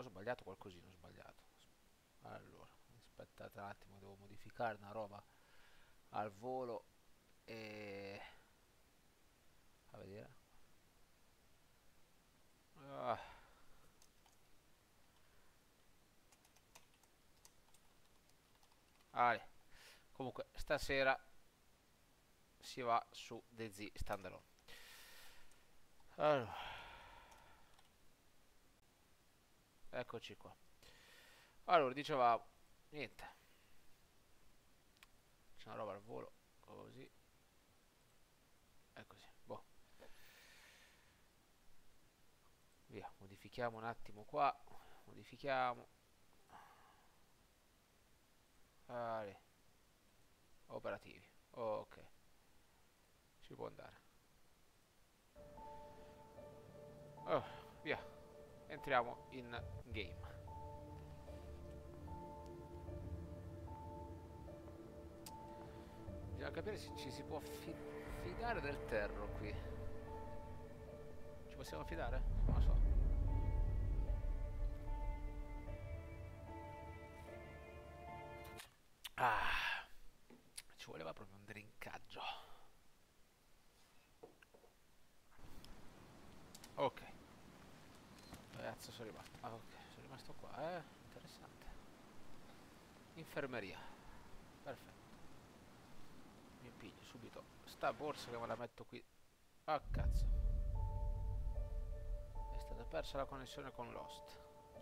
Ho sbagliato qualcosina, ho sbagliato. Allora, aspettate un attimo, devo modificare una roba al volo e... a vedere. Ah, vale. Comunque, stasera si va su DayZ Standalone. Allora, eccoci qua. Allora, dicevamo, niente, c'è una roba al volo, così, e così. Boh, via, modifichiamo un attimo qua, modifichiamo, vale, operativi, ok, ci può andare. Oh, via, entriamo in game. Bisogna capire se ci si può fidare del terro qui. Ci possiamo fidare? Non lo so. Ah, ci voleva proprio un drinkaggio. Ok, cazzo sono rimasto. Ah, ok, sono rimasto qua, interessante. Infermeria, perfetto. Mi piglio subito sta borsa che me la metto qui. Ah, cazzo. È stata persa la connessione con Lost.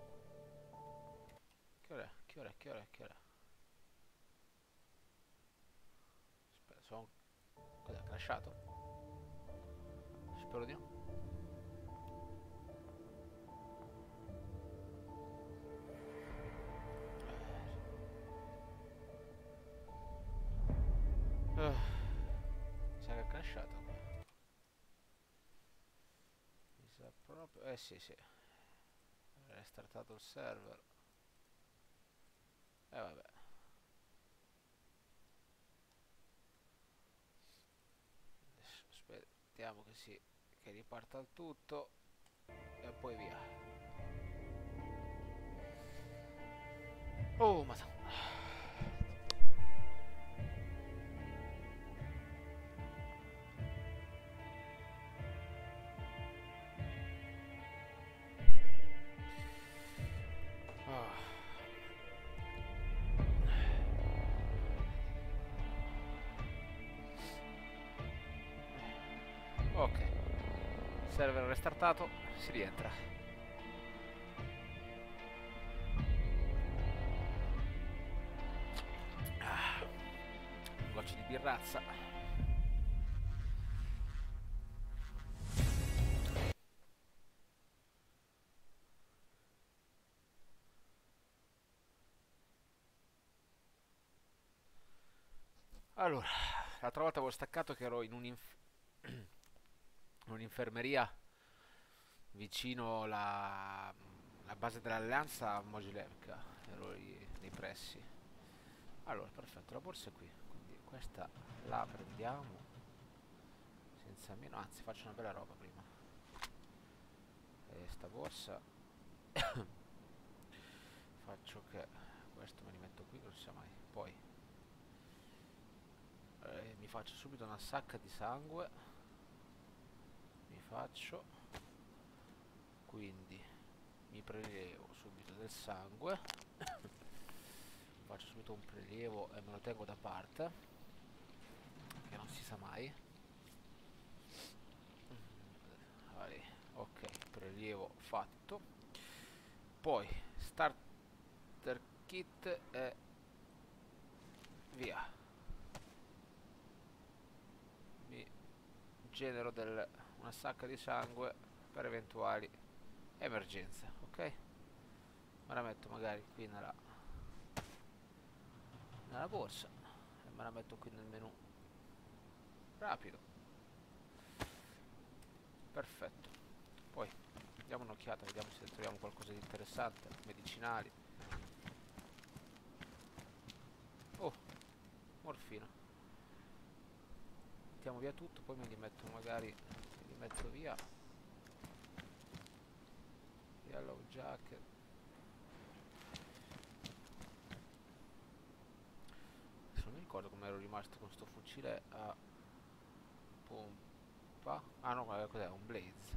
Che ora è? Che ora è? Che ora è? Che ora è? Aspetta, sono... Cos'è? Crashato? Spero di no. Mi sa che è crashato qua. Mi sa proprio... sì, sì. È restartato il server. Vabbè. Adesso aspettiamo che riparta il tutto. E poi via. Oh, madonna. Ah. Ok. Server restartato. Si rientra. Ah. Un goccio di birrazza. Allora, l'altra volta avevo staccato che ero in un'infermeria vicino la base dell'Alleanza a Mogilevka, ero lì nei pressi. Allora, perfetto, la borsa è qui, quindi questa la prendiamo senza meno, anzi faccio una bella roba prima. E sta borsa faccio che questo me li metto qui, non si sa mai. Poi mi faccio subito una sacca di sangue, mi faccio, quindi mi prelevo subito del sangue, faccio subito un prelievo e me lo tengo da parte, che non si sa mai. Vale, ok, prelievo fatto. Poi starter kit e via. Mi genero una sacca di sangue per eventuali emergenze, ok? Me la metto magari qui nella borsa e me la metto qui nel menu rapido. Perfetto. Poi diamo un'occhiata, vediamo se troviamo qualcosa di interessante. Medicinali. Oh, morfina. Mettiamo via tutto, poi me li metto magari, me li metto via. Yellow jacket. ricordo come ero rimasto con sto fucile a pompa. Ah no, cos'è? Un Blaze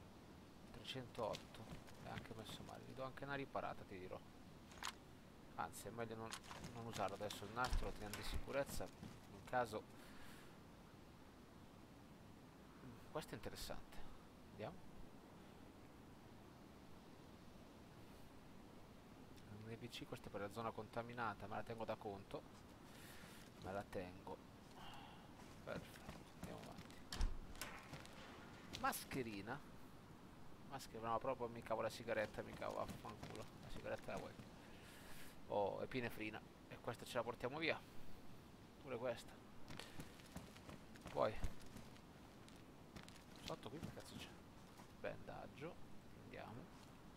308. È anche messo male. Gli do anche una riparata, ti dirò. Anzi, è meglio non usarlo adesso. Il nastro lo teniamo di sicurezza in caso. Questo è interessante. Vediamo. Un NPC, questa è per la zona contaminata. Me la tengo da conto. Me la tengo. Perfetto. Andiamo avanti. Mascherina. Mascherina, no, proprio mi cavo la sigaretta. Mi cavo, vaffanculo. La sigaretta la vuoi. Oh, epinefrina. E questa ce la portiamo via. Pure questa. Poi sotto qui che cazzo c'è? Bendaggio. Andiamo.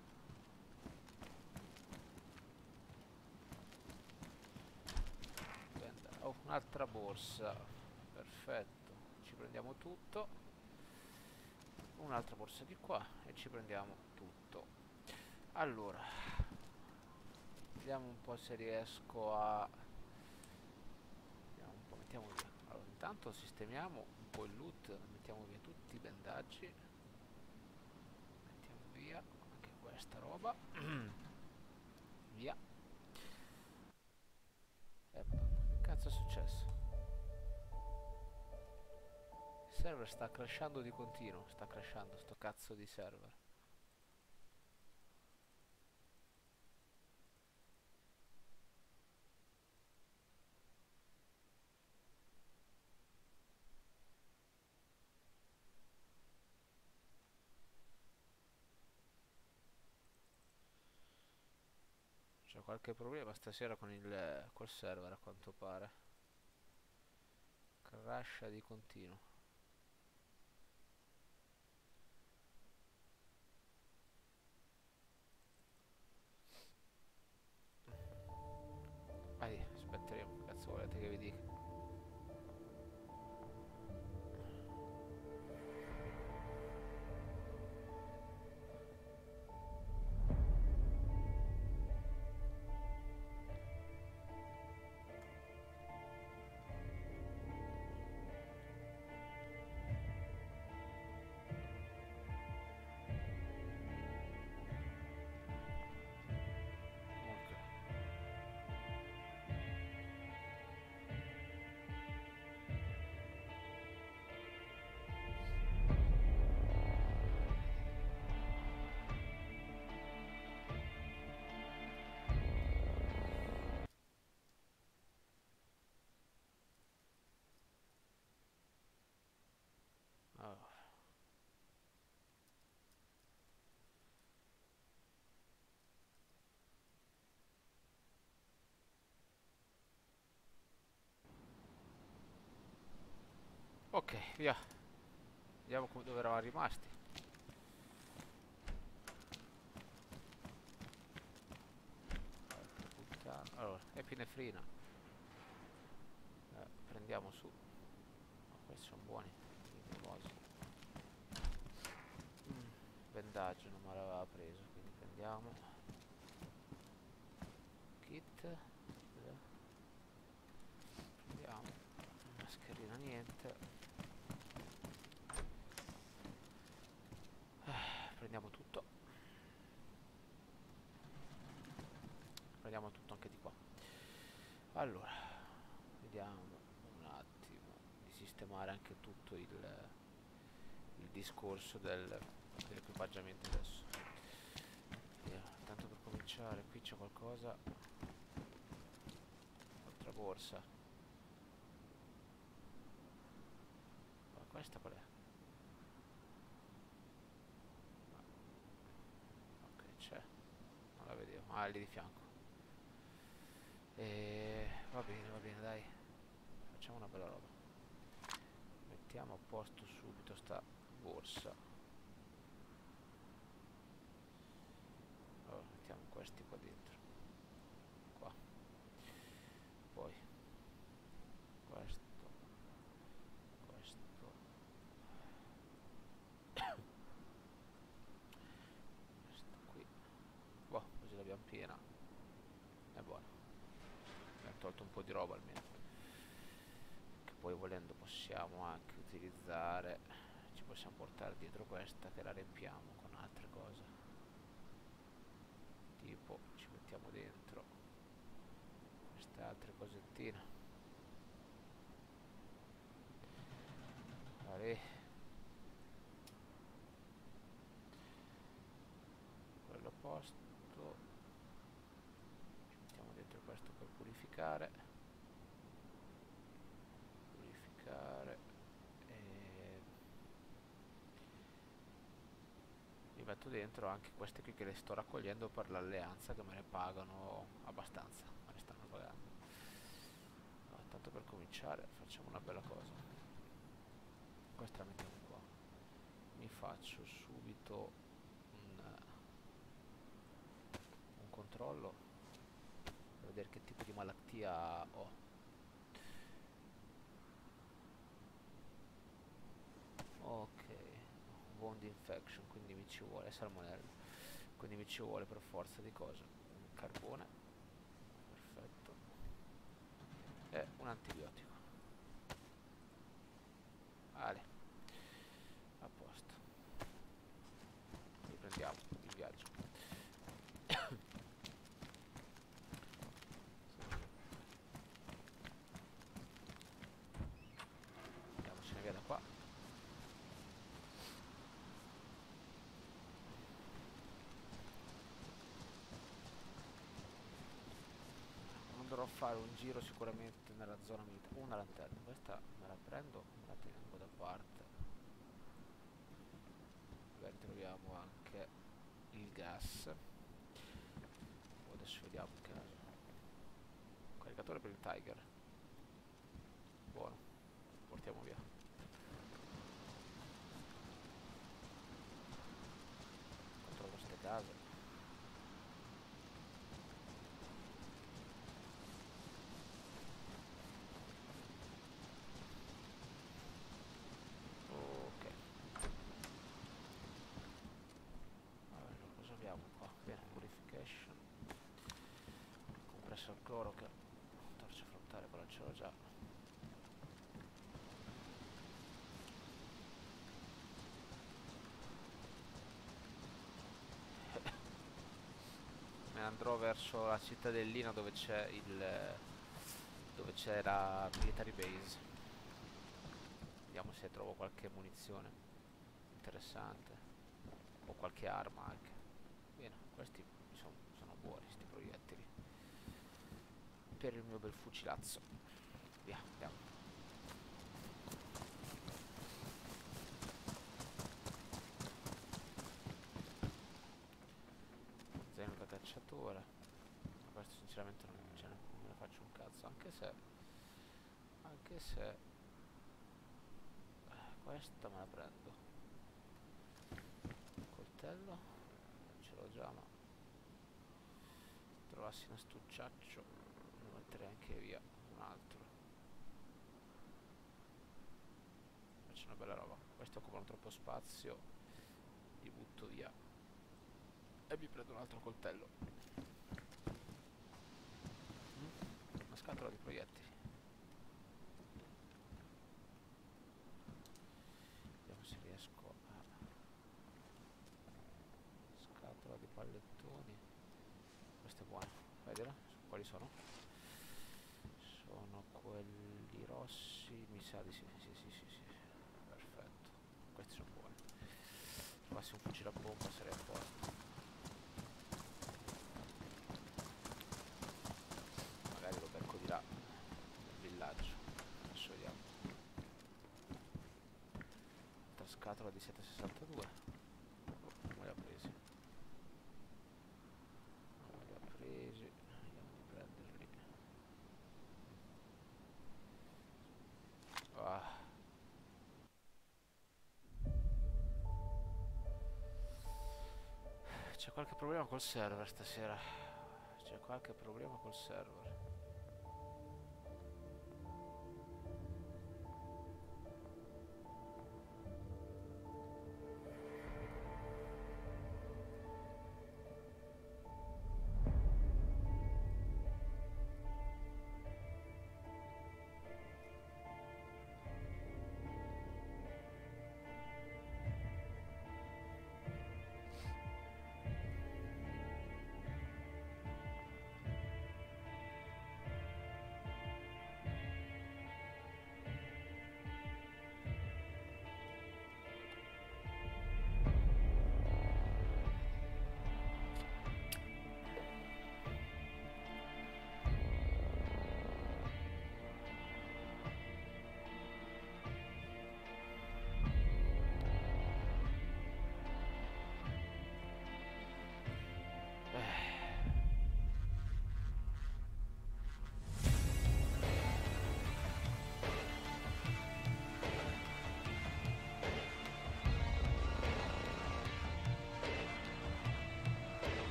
Oh, un'altra borsa. Perfetto. Ci prendiamo tutto. Un'altra borsa di qua e ci prendiamo tutto. Allora, vediamo un po' se riesco a. Vediamo un po', mettiamo via. Allora, intanto sistemiamo un po' il loot, mettiamo via tutti i bendaggi. Mettiamo via anche questa roba. Via. Che cazzo è successo? Il server sta crashando di continuo. Sta crashando sto cazzo di server. C'è qualche problema stasera col server a quanto pare. Crasha di continuo. Vai, aspetteremo. Cazzo volete che vi dica? Ok. Allora. Ok, via. Vediamo dove eravamo rimasti. Puttana. Allora, epinefrina. Prendiamo su. Oh, questi sono buoni. I famosi. Bendaggio non me l'aveva preso, quindi prendiamo. Kit. Prendiamo. Mascherina niente. Prendiamo tutto. Prendiamo tutto anche di qua. Allora, vediamo un attimo di sistemare anche tutto il discorso dell'equipaggiamento adesso. Tanto per cominciare, qui c'è qualcosa. Altra borsa. Ma questa qual è? Ok, c'è. Non la vedevo. Ah, è lì di fianco. E va bene, dai. Facciamo una bella roba. Mettiamo a posto subito sta borsa. Allora, mettiamo questi qua dentro. Qua. Poi questo. Questo. Questo qui. Boh, così l'abbiamo piena. È buono. Abbiamo tolto un po' di roba almeno. poi volendo possiamo anche utilizzare, ci possiamo portare dietro questa che la riempiamo con altre cose, tipo ci mettiamo dentro queste altre cosettine. Vale. Quello a posto, ci mettiamo dentro questo per purificare e mi metto dentro anche queste qui che le sto raccogliendo per l'alleanza, che me ne pagano abbastanza, me ne stanno pagando. No, tanto per cominciare facciamo una bella cosa, questa la mettiamo qua, mi faccio subito un controllo per vedere che tipo di malattia ho. Ok, wound infection, quindi mi ci vuole salmonella, quindi mi ci vuole per forza di cose un carbone, perfetto, e un antibiotico. Vale, a posto, riprendiamo il viaggio. Andiamocene via da qua. Andrò a fare un giro sicuramente nella zona militare. Una lanterna, questa me la prendo, me la tengo da parte, magari troviamo anche il gas. Adesso vediamo in caso. Un caricatore per il Tiger, buono, portiamo via. Controllo queste case. Ok, allora cosa abbiamo qua? Bene, purification, compresso al cloro, che torcia frontale quella ce l'ho già. Me ne andrò verso la cittadellina dove c'è dove c'è la military base. Vediamo se trovo qualche munizione interessante o qualche arma anche. Bene, questi sono buoni, sti proiettili per il mio bel fucilazzo. Via, andiamo. Zaino da cacciatore. Ma questo sinceramente non me ne faccio un cazzo, anche se questa me la prendo. Coltello ce l'ho già, ma se trovassi un astucciaccio ne metterei anche via un altro. Faccio una bella roba. Questi occupano troppo spazio, li butto via e mi prendo un altro coltello. Una scatola di proiettili. Vediamo se riesco a... Scatola di pallettoni. Questa è buona. Vedela? Quali sono? Sono quelli rossi. Mi sa di sì. Sì. Perfetto. Questi sono buoni. Se trovassi un fucile a pompa sarei a posto. Magari lo becco di là, nel villaggio. Adesso vediamo. Altra scatola di 762. Non me li ha presi. Andiamo a prenderli. Ah. C'è qualche problema col server stasera. C'è qualche problema col server.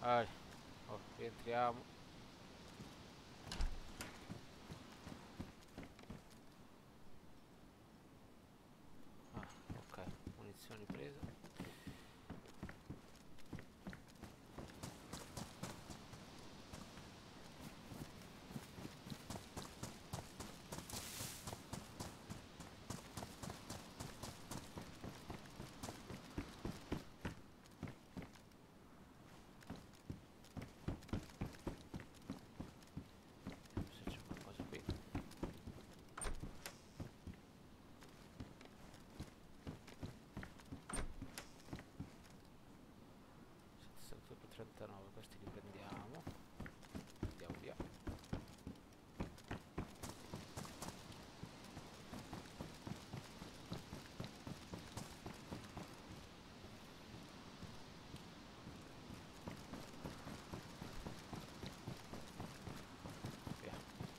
Vai. Oh, rientriamo. Ah, ok, munizioni prese. Se c'è qualcosa qui. 739, questi li prendiamo. Andiamo via. Via.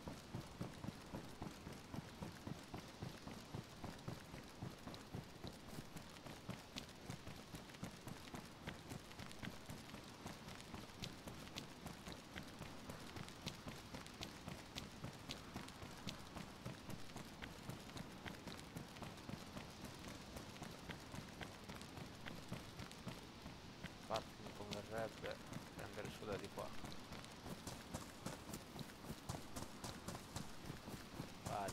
Infatti mi converrebbe prendere su da di qua. Vale.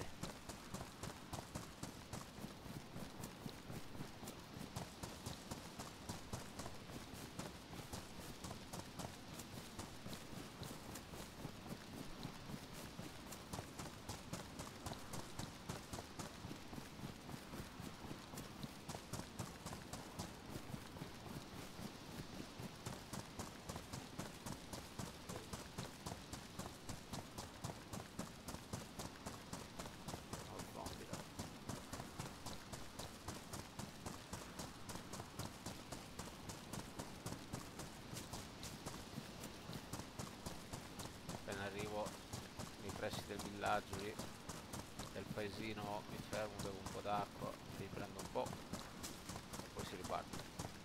Ho zombie là. Appena arrivo nei pressi del villaggio lì, del paesino, mi fermo, bevo un po' d'acqua, riprendo un po' e poi si riparte.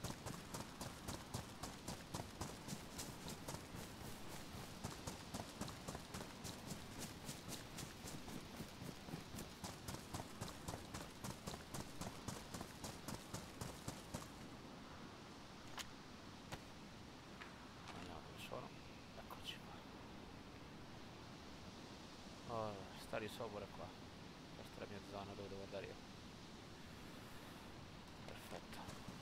Vediamo dove sono. Eccoci qua. Oh, sta di sopra qua. Questa è la mia zona dove devo andare io. Perfetto.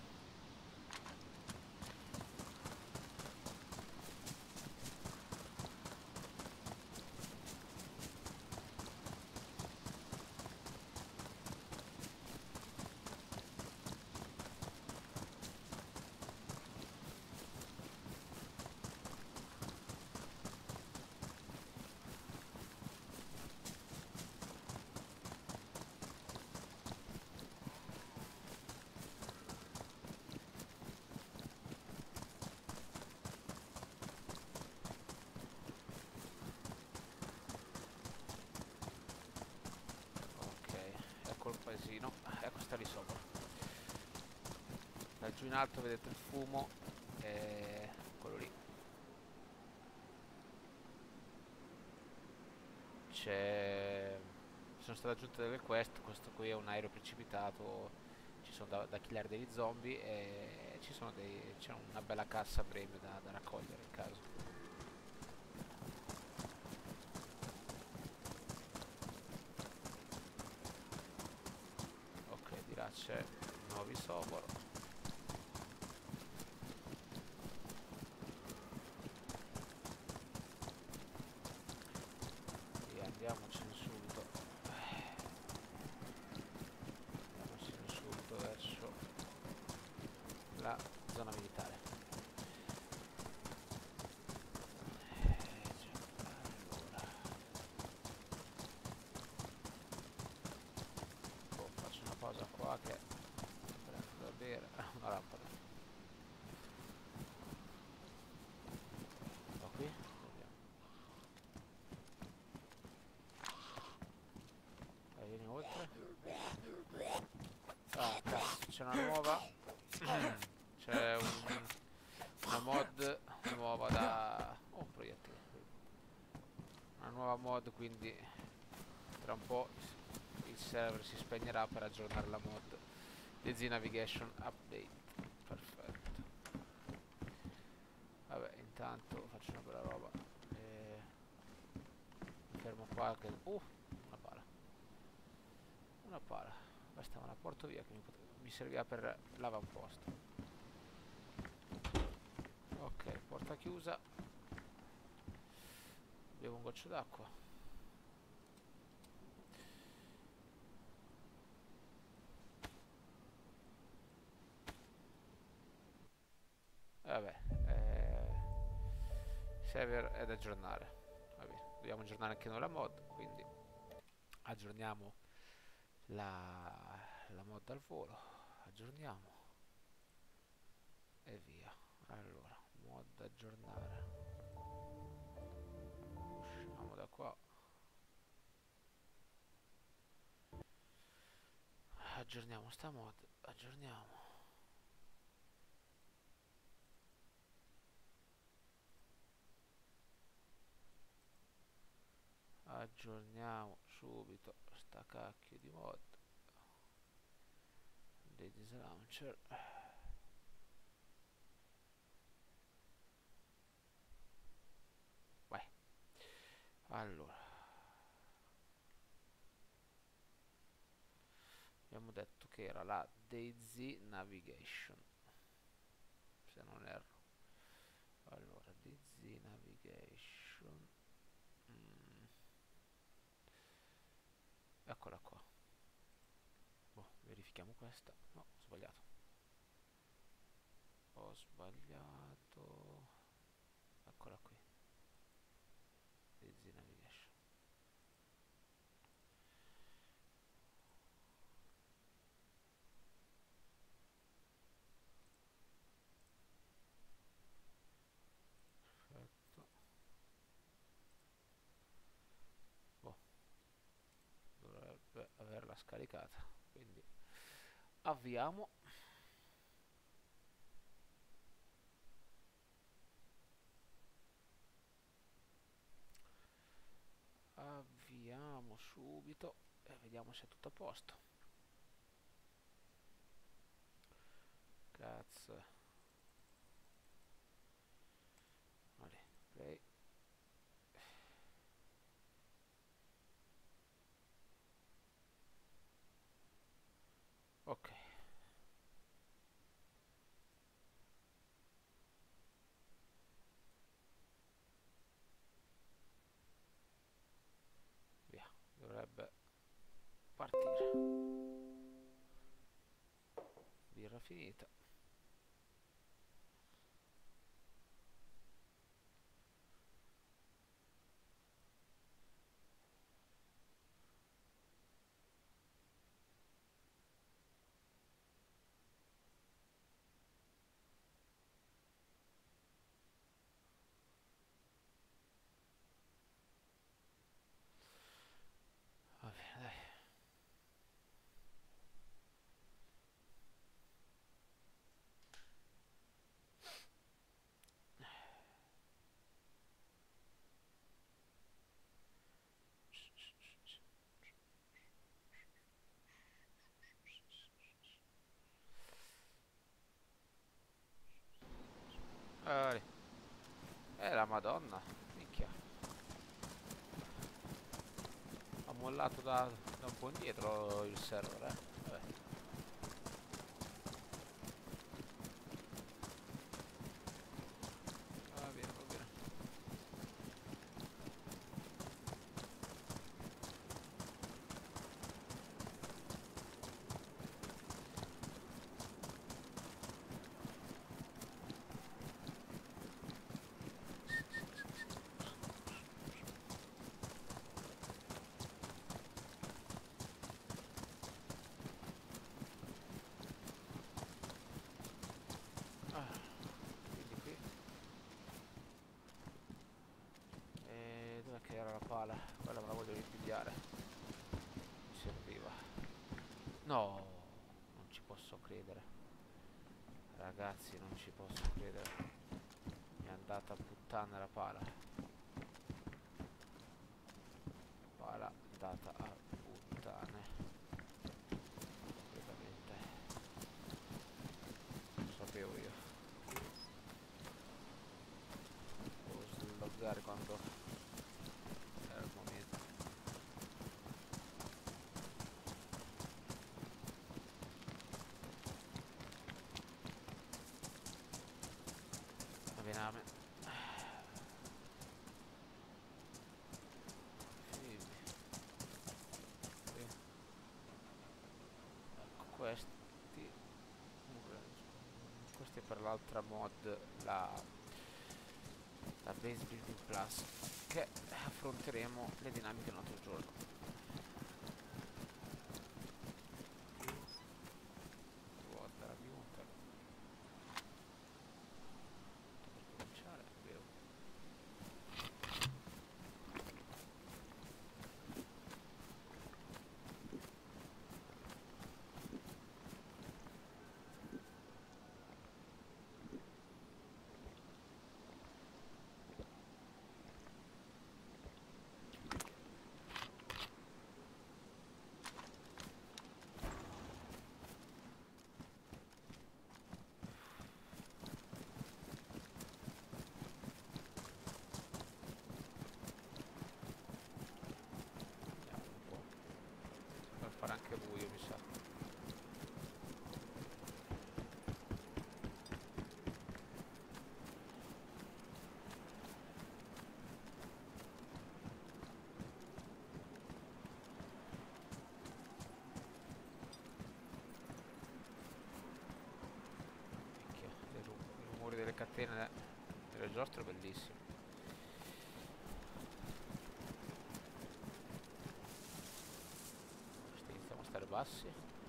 Ok, ecco il paesino. Ecco sta lì sopra. Laggiù in alto vedete il fumo. E quello lì. C'è... Sono state aggiunte delle quest. Questo qui è un aereo precipitato. Ci sono da killare degli zombie. E ci sono c'è una bella cassa premio da raccogliere in caso. Ok, di là c'è nuovi sobor. E andiamocene subito. Andiamocene subito verso la zona militare. Allora, faccio una pausa qua che prendo da bere. Una lampada. Va qui? Vediamo. Dai, vieni oltre. Ah, cazzo, c'è una nuova. C'è un quindi tra un po' il server si spegnerà per aggiornare la mod DayZ Navigation Update. Perfetto. Vabbè, intanto faccio una bella roba. Mi fermo qua che... una pala. Una pala. Questa me la porto via che mi serviva per l'avamposto. Ok, porta chiusa. Bevo un goccio d'acqua. Vabbè, server è da aggiornare. Vabbè, dobbiamo aggiornare anche noi la mod, quindi aggiorniamo la mod al volo. Aggiorniamo e via. Allora, mod aggiornare. Usciamo da qua. Aggiorniamo sta mod. Aggiorniamo. Aggiorniamo subito sta cacchio di mod. DayZ Launcher. Vai. Allora, abbiamo detto che era la DayZ Navigation, se non erro. Allora, DayZ Navigation. Eccola qua. Boh, verifichiamo questa. No, ho sbagliato. Ho sbagliato. Eccola qui. DayZ Navigation. Perfetto. Boh, dovrebbe averla scaricata. Quindi avviamo. Avviamo subito e vediamo se è tutto a posto. Cazzo. Vale, play. Ok. Via. Dovrebbe partire. Birra finita. Va bene, dai. Vale. La madonna. Minchia. Ha mollato da un po' indietro il server, Vabbè. Va bene, va bene. Quindi qui. Dov'è che era la pala? Quella me la voglio ripigliare. Mi serviva. No, non ci posso credere. Ragazzi, non ci posso credere. Mi è andata a puttane la pala. vename. Sì, sì. Ecco, questi per l'altra mod, la Base Building Plus, che affronteremo le dinamiche un altro giorno. Vuota la giunta per cominciare, vero? Vediamo un po'. Per fare anche buio, mi sa. Minchia, i rumori delle catene delle giostre, bellissimo. Iniziamo a stare bassi.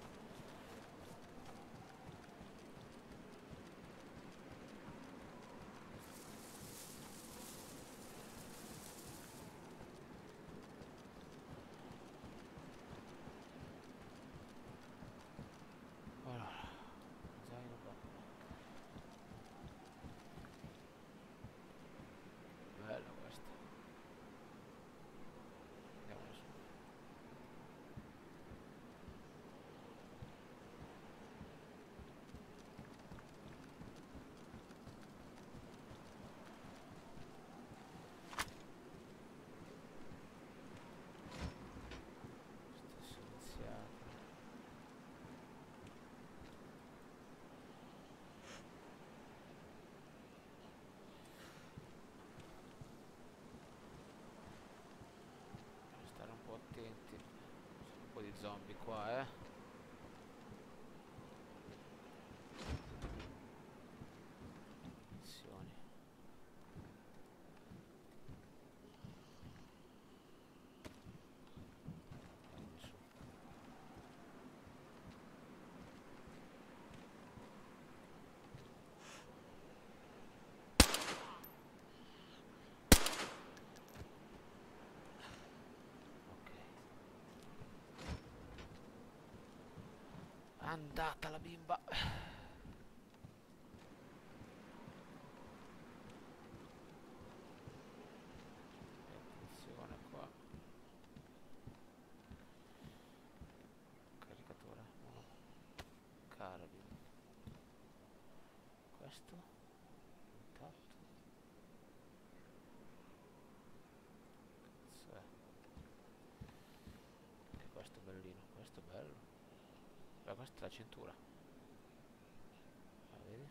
Allora, zaino backpack. Bella questa. Andiamo su. Stesso iniziato. Bisogna stare un po' attenti. Ci sono un po' di zombie qua, Missioni. Andiamo su. Ok. Andata la bimba. Attenzione qua. Caricatore. Uno. Carabine. Questo. Intatto. Cazzo è? Anche questo è bellino. Questo è bello. Però questa è la cintura. Ah, vedi?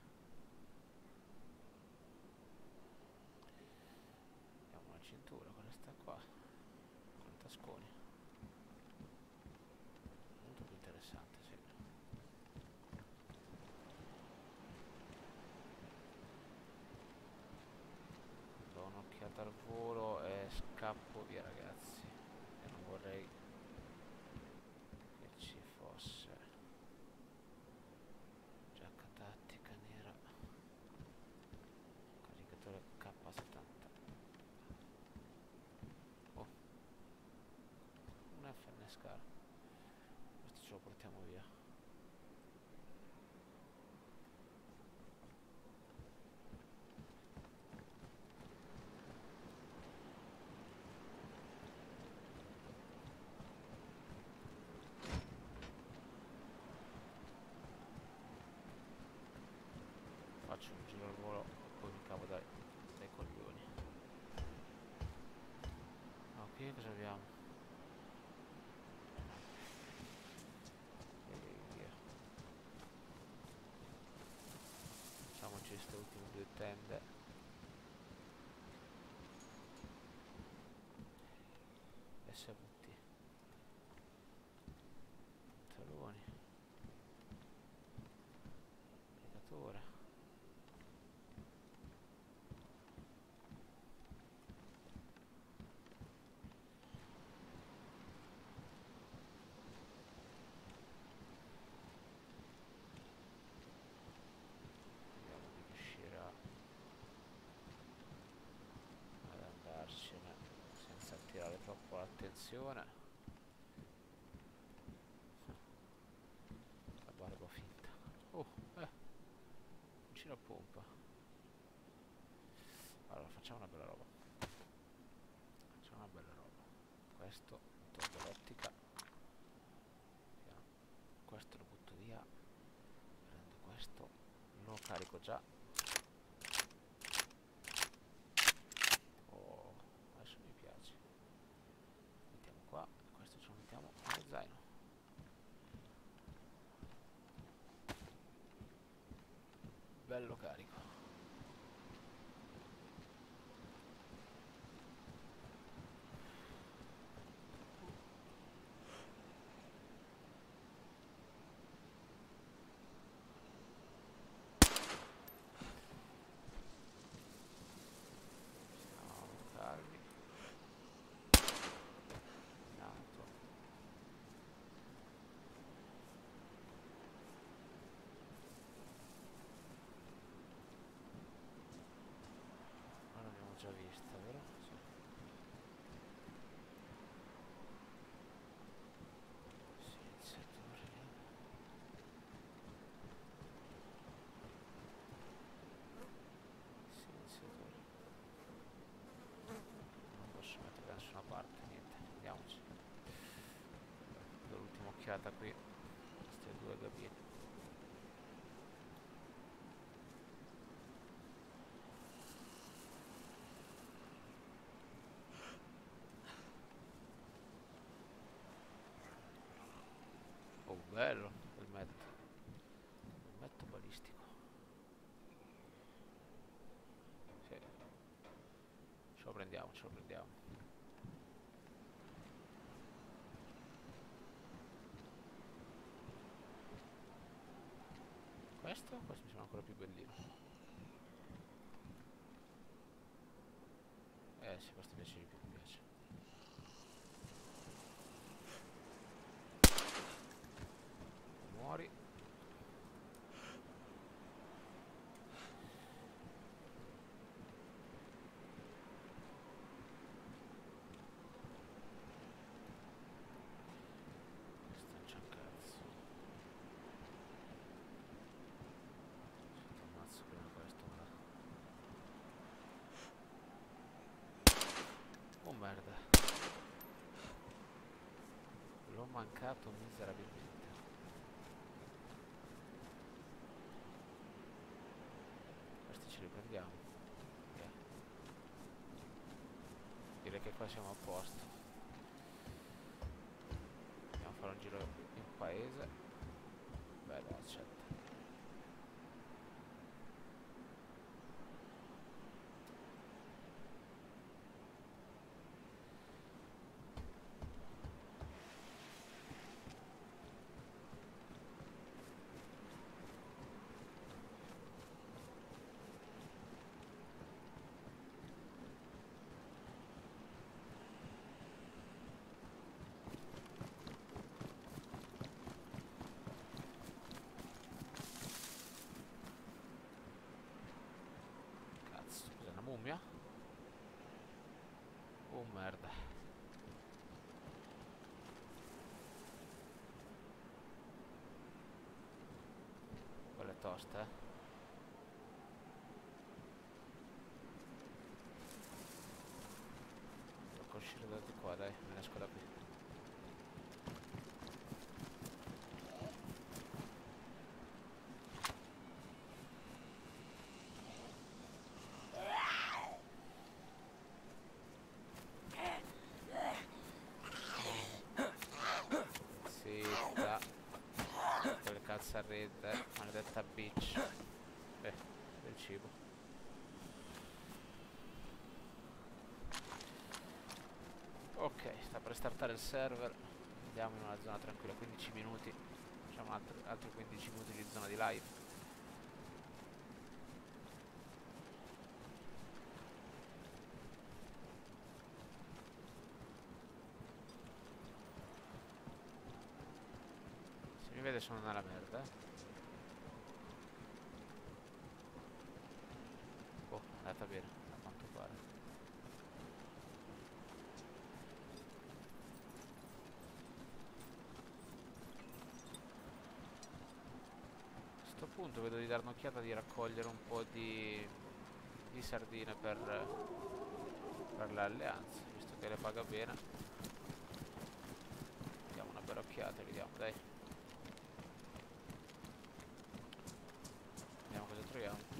Abbiamo la cintura. Questa qua. Con i tasconi. Molto più interessante, sì. Do un'occhiata al volo e scappo via, ragazzi. E non vorrei che ci fosse giacca tattica nera, caricatore K70. Oh, un FNSK. Questo ce lo portiamo via. Faccio un giro al volo e poi mi cavo dai coglioni. Ok, cosa abbiamo? E via. Facciamoci queste ultime due tende. attenzione. La barba finta. Oh, vicino a pompa. Allora, facciamo una bella roba. Facciamo una bella roba. Questo, tolgo l'ottica. Questo lo butto via. Prendo questo, lo carico già. Oh, adesso mi piace. Mettiamo qua, questo ce lo mettiamo nello zaino. Bello carico. Siamo calmi. In alto. Ma l'abbiamo già vista, vero? Sì. Silenziatore. Silenziatore. Non posso mettere da nessuna parte, niente. Andiamoci. Do l'ultima occhiata qui. Queste due gabine. Oh, bello il metto. Il metto balistico. Sì. Ce lo prendiamo, ce lo prendiamo. Questo? Questo mi sembra ancora più bellino. Sì, questo piace di più, mi piace. Muori. Questo non c'è un cazzo. Ti ammazzo prima questo, ma... Oh merda. L'ho mancato miserabilmente. Questi ce li prendiamo. Ok. Direi che qua siamo a posto. Andiamo a fare un giro in paese. Beh, dai, accetta. Cazzo, cos'è una mummia? Oh merda. Quella è tosta, eh. Tocca uscire da di qua, dai, me ne esco da qui. Zitta. Quel calzarrete, maledetta bitch. Del cibo. Ok, sta per startare il server. Andiamo in una zona tranquilla, 15 minuti. Facciamo altri 15 minuti di zona di live. Se mi vede sono nella merda. Oh, è andata bene, a quanto pare. punto vedo di dare un'occhiata di raccogliere un po' di sardine per l'alleanza, visto che le paga bene. Diamo una bella occhiata, vediamo, dai. Vediamo cosa troviamo.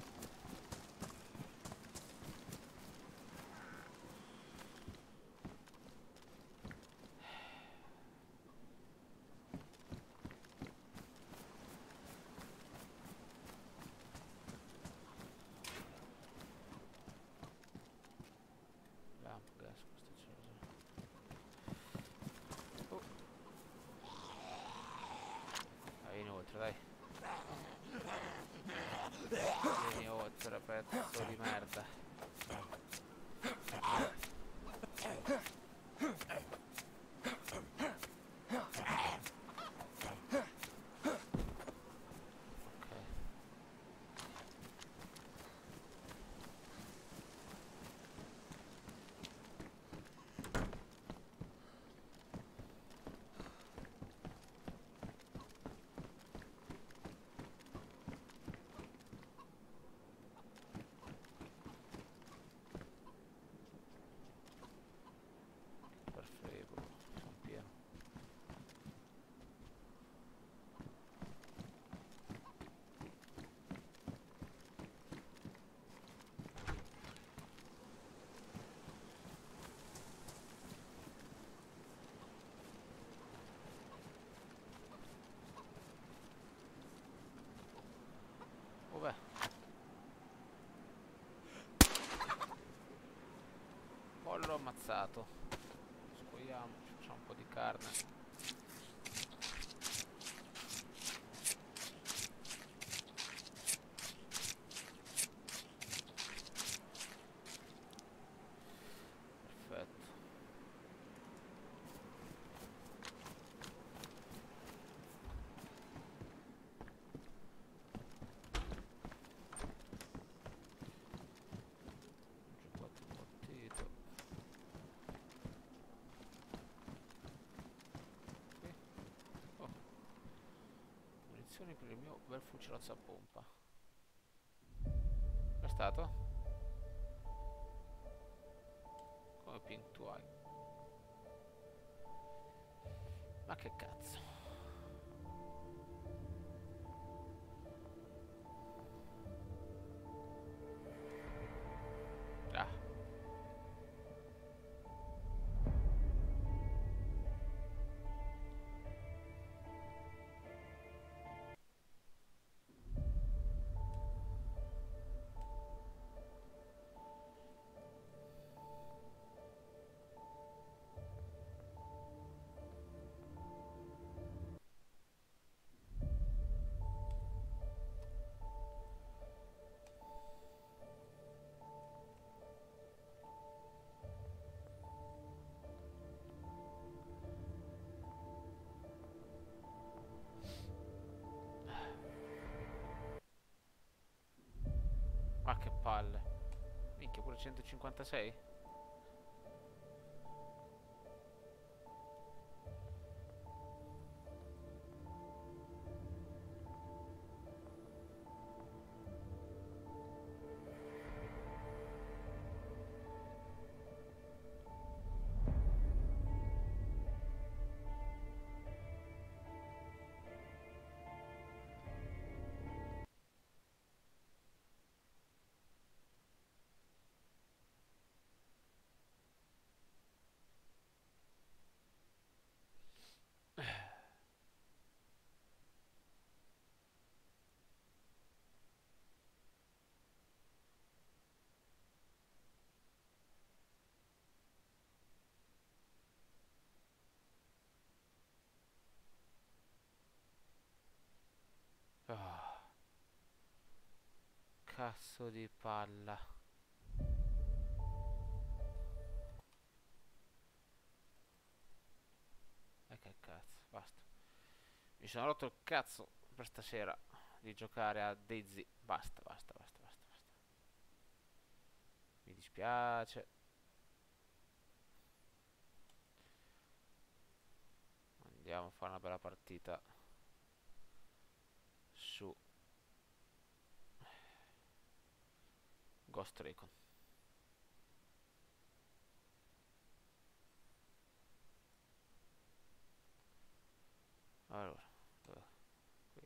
Lamp, gas, questo ce l'ho già. Oh, dai, vieni oltre, dai. Vieni oltre, pezzo di merda. Ok. Per frigo, sono pieno. Oh beh, pollo ammazzato. Scoiamoci, facciamo un po' di carne. Perfetto. Giubbotto imbottito. Qui. Oh, munizioni per il mio bel fucilazzo a pompa. È stato? Come ping tu hai? Ma che cazzo? Ah, ma che palle. Minchia, pure 156? Ah, cazzo di palla. E che cazzo, basta. Mi sono rotto il cazzo per stasera di giocare a DayZ. Basta, basta, basta, basta, basta. Mi dispiace. Andiamo a fare una bella partita su Ghost Recon. Allora, dov'è? Qui.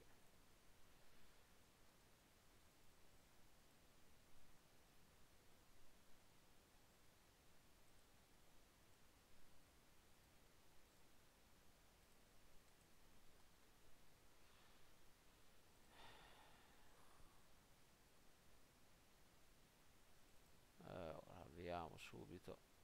Ora avviamo subito.